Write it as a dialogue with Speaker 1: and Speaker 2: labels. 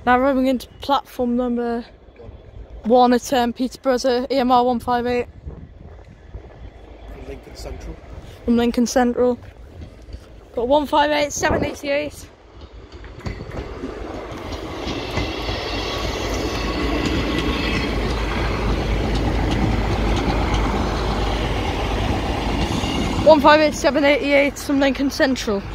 Speaker 1: Now rolling into platform number 1 at Peterborough, EMR 158.
Speaker 2: From Lincoln Central.
Speaker 1: From Lincoln Central. Got 158, 788. One 58788 from Lincoln Central.